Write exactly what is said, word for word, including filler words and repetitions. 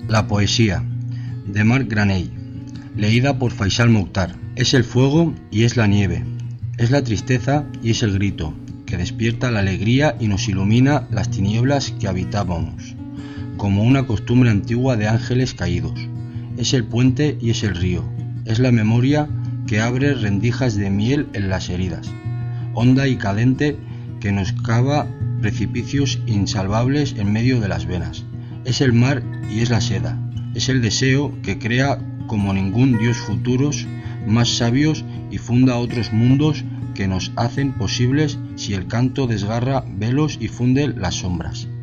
La poesía, de Marc Granell, leída por Faisal Mukhtar. Es el fuego y es la nieve, es la tristeza y es el grito, que despierta la alegría y nos ilumina las tinieblas que habitábamos, como una costumbre antigua de ángeles caídos. Es el puente y es el río, es la memoria que abre rendijas de miel en las heridas, honda y cadente que nos cava precipicios insalvables en medio de las venas. Es el mar y es la seda, es el deseo que crea como ningún dios futuros más sabios y funda otros mundos que nos hacen posibles si el canto desgarra velos y funde las sombras.